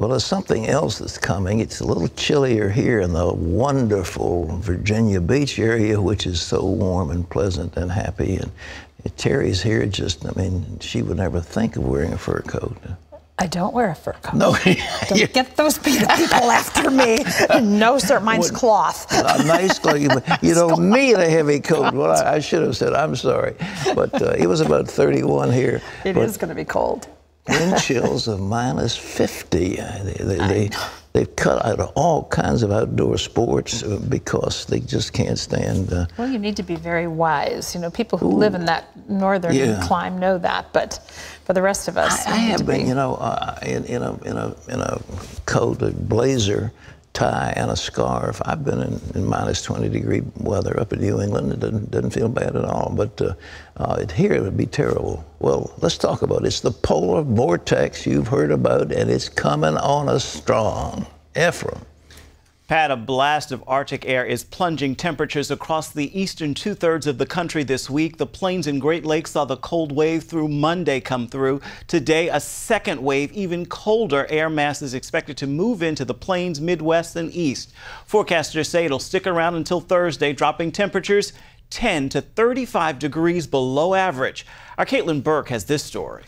Well, there's something else that's coming. It's a little chillier here in the wonderful Virginia Beach area, which is so warm and pleasant and happy. And Terry's here just, I mean, she would never think of wearing a fur coat. I don't wear a fur coat. No. Don't get those people after me. No, sir, mine's cloth. A nice cloth. You don't need a heavy coat. Well, I should have said, I'm sorry. But it was about 31 here. It is going to be cold. Wind chills of minus 50. They've cut out all kinds of outdoor sports because they just can't stand. Well, you need to be very wise. You know, people who live in that northern clime know that, but for the rest of us, I have been, you know, in a coat, a blazer, tie, and a scarf. I've been in minus 20-degree weather up in New England. It doesn't feel bad at all, but here it would be terrible. Well, let's talk about it. It's the polar vortex you've heard about, and it's coming on us strong. Ephraim. Pat, a blast of Arctic air is plunging temperatures across the eastern two-thirds of the country this week. The Plains and Great Lakes saw the cold wave through Monday come through. Today, a second wave, even colder air mass is expected to move into the Plains, Midwest, and East. Forecasters say it'll stick around until Thursday, dropping temperatures 10 to 35 degrees below average. Our Caitlin Burke has this story.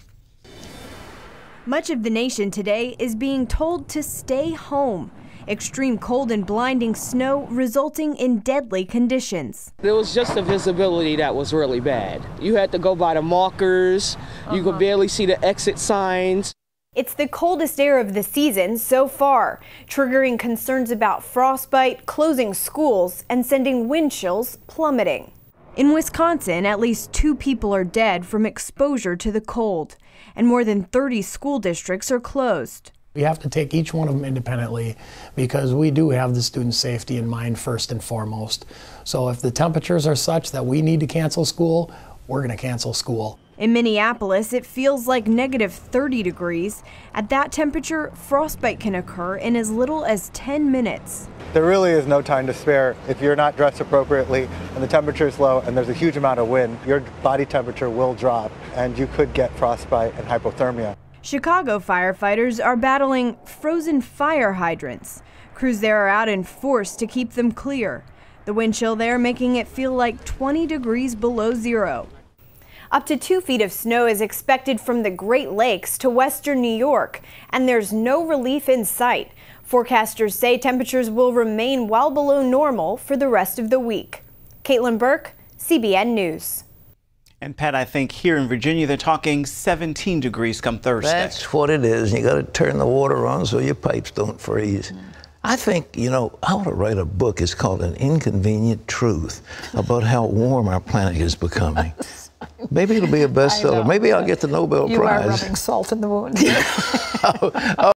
Much of the nation today is being told to stay home. Extreme cold and blinding snow resulting in deadly conditions. There was just the visibility that was really bad. You had to go by the markers. You could barely see the exit signs. It's the coldest air of the season so far, triggering concerns about frostbite, closing schools, and sending wind chills plummeting. In Wisconsin, at least 2 people are dead from exposure to the cold, and more than 30 school districts are closed. We have to take each one of them independently because we do have the student safety in mind first and foremost. So if the temperatures are such that we need to cancel school, we're going to cancel school. In Minneapolis, it feels like negative 30 degrees. At that temperature, frostbite can occur in as little as 10 minutes. There really is no time to spare. If you're not dressed appropriately and the temperature is low and there's a huge amount of wind, your body temperature will drop and you could get frostbite and hypothermia. Chicago firefighters are battling frozen fire hydrants. Crews there are out in force to keep them clear. The wind chill there making it feel like 20 degrees below zero. Up to 2 feet of snow is expected from the Great Lakes to western New York, and there's no relief in sight. Forecasters say temperatures will remain well below normal for the rest of the week. Caitlin Burke, CBN News. And Pat, I think here in Virginia, they're talking 17 degrees come Thursday. That's what it is. You got to turn the water on so your pipes don't freeze. I think, you know, I want to write a book. It's called An Inconvenient Truth about how warm our planet is becoming. Maybe it'll be a bestseller. Maybe I'll get the Nobel Prize. You are rubbing salt in the wound.